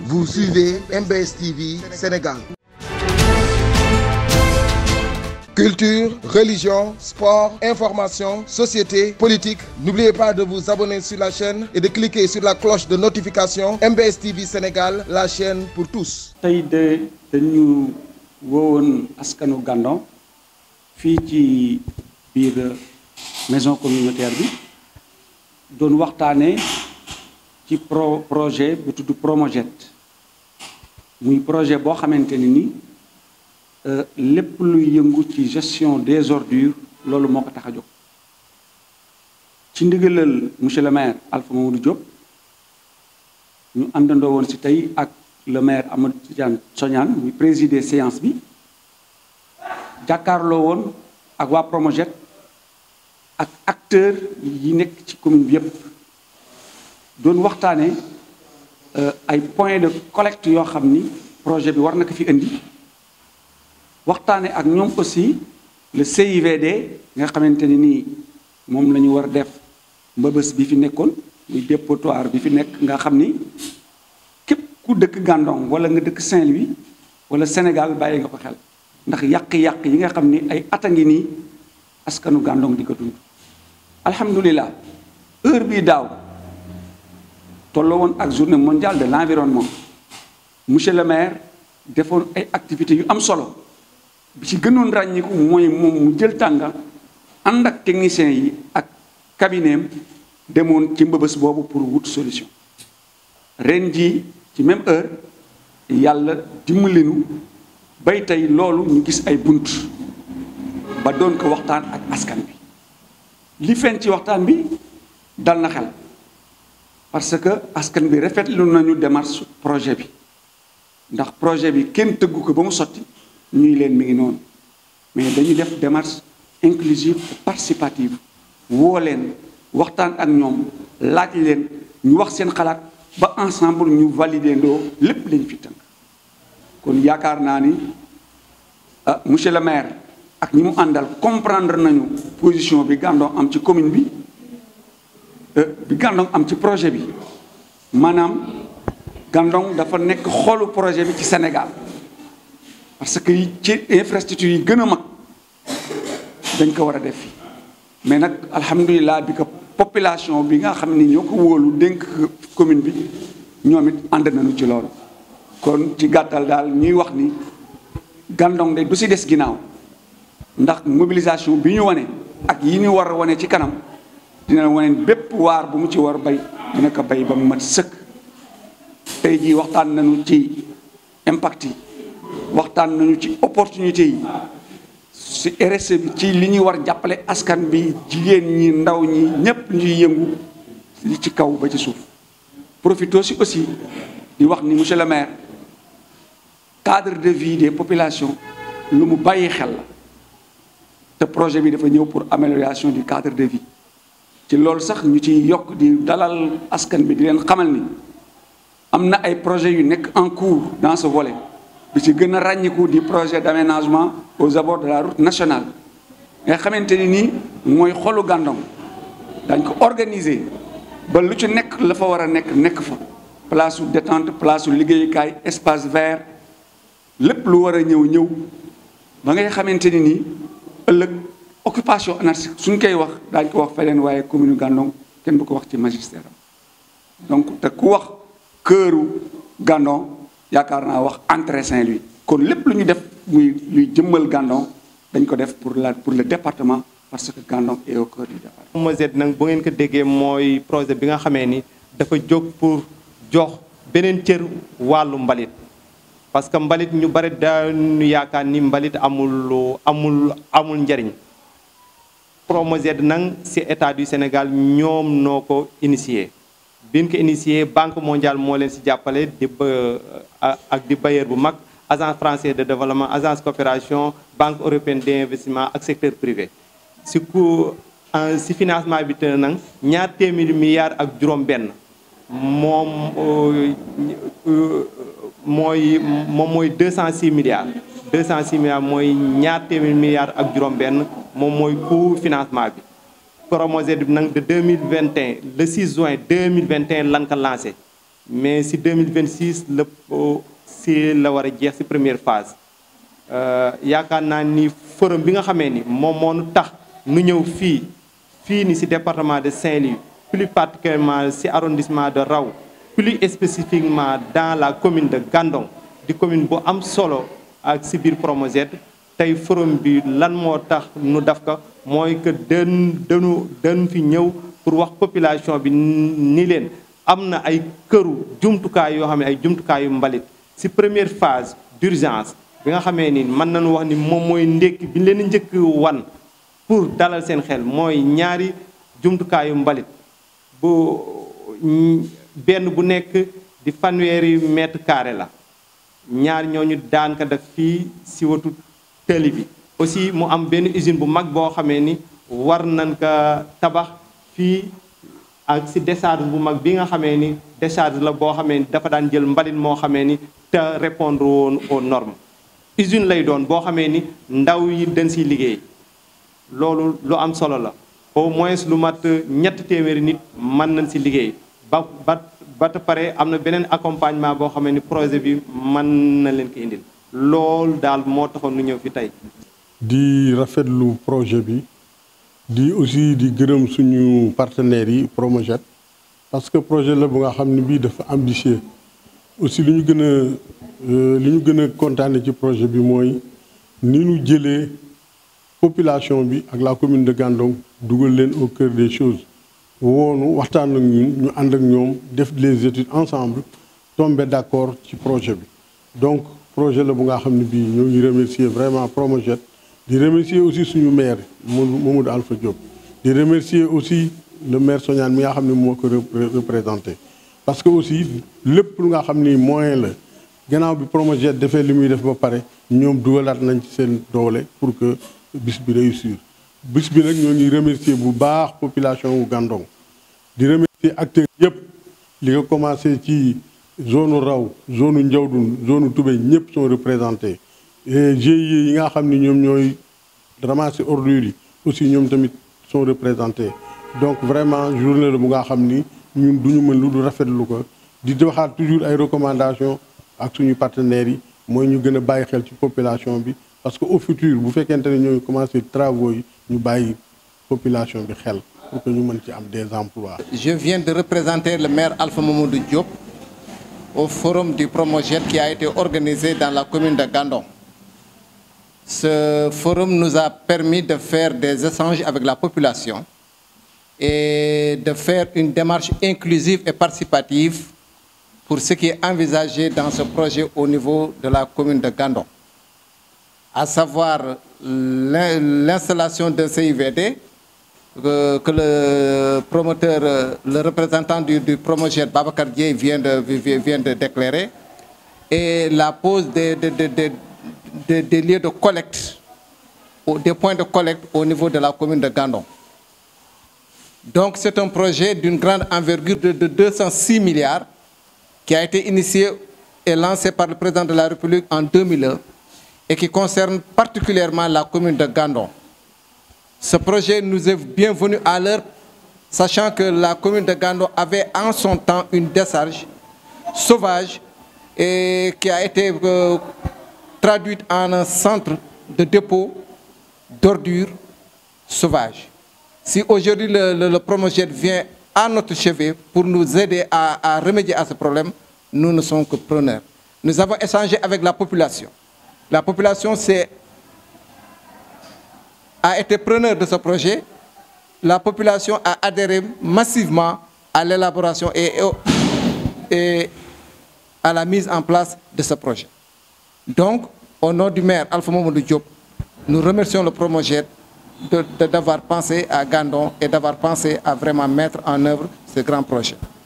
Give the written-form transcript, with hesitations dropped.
Vous suivez MBS TV Sénégal. Culture, religion, sport, information, société, politique. N'oubliez pas de vous abonner sur la chaîne et de cliquer sur la cloche de notification. MBS TV Sénégal, la chaîne pour tous. tey dañu woowoon askanu Gandon fii ci biir maison communautaire bi doon waxtaanee ci projet bu tudd Promojet muy projet boo xamante ni lépp luy yëngu ci gestion des ordures loolu moo ko tax a jóg ci ndigalal monsieur le maire Alpha Mamadou Diop ñu àndandoo woon si tey ak le maire Amadou Tidiane Sognane muy présider séance bi jàkkaarloo woon ak waa Promojet ak acteurs yi nekk ci commune bi yépp doon waxtaane ay points de collecte yoo xam ni projet bi war na ko fi indi waxtaane ak ñoom aussi le CIVD nga xamante ni nii moom la ñu war def mbëbës bi fi nekkoon muy dépotoir bi fi nekk nga xam ni képp ku dëkk Gandon wala nga dëkk Saint-Louis wala Sénégal bàyyi nga ko xel ndax yàq-yàq yi nga xam ni ay at a ngi nii askanu Gandon di ko dund alhamdulilah heure bii daaw tolloo woon ak journée mondiale de l'environnement monsieur le maire defoon ay activités yu am solo bi ci gënoon ràññiku mooy moom mu jël tànga ànd ak techniciens yi ak cabinetam demoon ci mbëbës boobu pour wut solution ren ji ci même heure yàlla dimbalinu bay tey loolu ñu gis ay bunt ba doon ko waxtaan ak askan bi li feeñ ci waxtaan bi dal na xel parce que askan bi rafetlu nañu démarche projet bi ndax projet bi kenn tëggu ko ba mu sotti ñuy leen mi ngi noonu mais dañuy def démarche inclusive et participative woo leen waxtaan ak ñoom laaj leen ñu wax seen xalaat ba ensemble ñu valider ndoo lépp lañ fi tënk kon yaakaar naa ni monsieur le maire ak ñi mu àndal comprendre nañu position bi Gandon am ci commune bi Gandon am ci projet bi maanaam Gandon dafa nekk xolu projet bi ci Sénégal parce que ci infrastructure yi gën a mag dañ ko war a def fii mais nag alhamdulilah bi ko population bi nga xam ni ñoo ko wóolu dénk commune bi ñoom it ànd nañu ci loolu kon ci gàttal daal ñuy wax ni Gandon de du si des ginnaaw ndax mobilisation bi ñu wane ak yi ñu war a wane ci kanam dina wane bépp waar bu mu ci war bay dina ko bay ba mu mat sëkk tey jii waxtaan nañu ci impact yi waxtaan nañu ci opportunité yi ci RSE bi ci li ñuy war jàppale askan bi jigéen ñi ndaw ñi ñépp ñuy yëngu li ci kaw ba ci suuf profito si aussi di wax ni monsieur le maire cadre de vie des populations lu mu bàyyi xel la te projet bi dafa ñëw pour amélioration du cadre de vie ci loolu sax ñu ci yokk di dalal askan bi di leen xamal ni am na ay projets yu nekk en cours dans ce volet bi ci gën a ràññiku di projet d'aménagement aux abords de la route nationale nga xamante ni nii mooy xolu Gandon dañ ko organiser ba lu ci nekk la fa war a nekk fa place su détente place su liggéeyukaay espace vert lépp lu war a ñëw ba ngay xamante ni nii ëllëg occupation anarchique suñ koy wax daañ ko wax feneen waaye commune Gandon kenn du ko wax ci magistère am donc te ku wax këru Gandon yaakaar naa wax entrée Saint-Louis kon lépp lu ñu def muy luy jëmmal Gandon dañ ko def pour le département parce que Gandon est au cœur du département. Promojet nag bu ngeen ko déggee mooy projet bi nga xamee ni dafa jóg pour jox beneen cër wàllu mbalit parce que mbalit ñu bari dañu yaakaar ni mbalit amul njariñ Promojet nag ci état du Sénégal ñoom noo ko initié. biñ ko initié banque mondiale moo leen ci jàppale di bailleur bu mag agence français de développement agence coopération banque européenne d'investissement ak secteur privé ci financement bi te nag ñaar téeméeri milliards ak juróom benn moom mooy 206 milliards 206 milliards mooy ñaar téeméeri milliards ak juróom benn moom mooy coût financement bi Promojet bi nag de 2021 le 6 juin 2021 lan ko lancé mais si 2026 la war a jeex si première phase. yaakaar naa ni forum bi nga xamee ni moom moo nu tax nu ñëw fii ni si département de Saint-Louis, plus particulièrement si arrondissement de Raw, plus spécifiquement dans la commune de Gandon di commune bu am solo ak si biir Promoged. tey forum bi lan moo tax nu def ko mooy que dañu fi ñëw pour wax population bi ni leen am na ay këru jumtukaay yoo xam ne ay jumtukaayu mbalit si première phase d'urgence bi nga xamee ni mën nañu wax ni moom mooy ndékki bi leen njëkk wan pour dalal seen xel mooy ñaari jumtukaayu mbalit bu benn bu nekk di fanweeri mètre carré la ñaar ñooñu daan ka def fii si watu tëli bi. aussi mu am benn usine bu mag boo xamee ni war nañ ka tabax fii ak si décharge bu mag bi nga xamee ni décharge la boo xamee ni dafa daan jël mbalit moo xamee ni te répondre woon aux normes. usine lay doon boo xamee ni ndaw yi dañ siy liggéey loolu lu am solo la au moins lu mat 3 téeméeri nit mën nañ si liggéey ba pare am na beneen accompagnement boo xamee ni projet bi mën na leen ko indil loolu daal moo taxoon nu ñëw fi tey. di rafetlu projet bi di aussi di gërëm suñu partenaires yi Promoged parce que projet la bu nga xam ne bii dafa ambitieux aussi li ñu gën a kontaane ci projet bi mooy ni ñu jëlee population bi ak la commune de Gandon dugal leen au cœur des choses woonu waxtaan ak ñun ñu ànd ak ñoom def les études ensemble tombé d'accord ci projet bi. donc projet la bu nga xam ne bii ñoo ngi remercier vraiment Promoged di remercier aussi suñu maire Mamadou Alpha Diop di remercier aussi le maire Sognane mi nga xam ne moo ko représenté parce que aussi lépp lu nga xam ni moyen la gannaaw bi Promoged defee li muy def ba pare ñoom dugalaat nañ ci seen doole pour que bis bi réussir bis bi nag ñoo ngi remercier bu baax population wu Gandon di remercier acteurs yëpp li nga commencé ci zone Raw zone Ndiawdoune zone Toubé ñëpp sont représentés et GIE yi nga xam ni ñoom ñooy ramasser ordures yi aussi ñoom tamit sont représentés donc vraiment journée la bu nga xam ni ñun duñu mën lu du rafetlu ko di waxaat toujours ay recommandations ak suñu partenaires yi mooy ñu gën a bàyyi xel ci population bi parce que au futur bu fekkente ne ñooy commencer travaux yi ñu bàyyi population bi xel pour que ñu mën ci am des emplois. Je viens de représenter le maire Alpha Mamadou Diop au forum du Promoged qui a été organisé dans la commune de Gandon. Ce forum nous a permis de faire des échanges avec la population et de faire une démarche inclusive et participative pour ce qui est envisagé dans ce projet au niveau de la commune de Gandon, à savoir l'installation d'un CIVD que le promoteur, le représentant du Promoged, Babacar Dieye, vient de déclarer, et la pose des lieux de collecte, des points de collecte au niveau de la commune de Gandon. Donc c'est un projet d'une grande envergure de 206 milliards qui a été initié et lancé par le président de la République en 2001 et qui concerne particulièrement la commune de Gandon. Ce projet nous est bienvenu à l'heure, sachant que la commune de Gandon avait en son temps une décharge sauvage et qui a été traduite en un centre de dépôt d'ordures sauvages. Si aujourd'hui le Promoged vient à notre chevet pour nous aider à remédier à ce problème, nous ne sommes que preneurs. Nous avons échangé avec la population. La population a été preneur de ce projet. La population a adhéré massivement à l'élaboration et à la mise en place de ce projet. Donc, au nom du maire Alpha Mamadou Diop, nous remercions le Promoged d'avoir pensé à Gandon et d'avoir pensé à vraiment mettre en œuvre ce grand projet.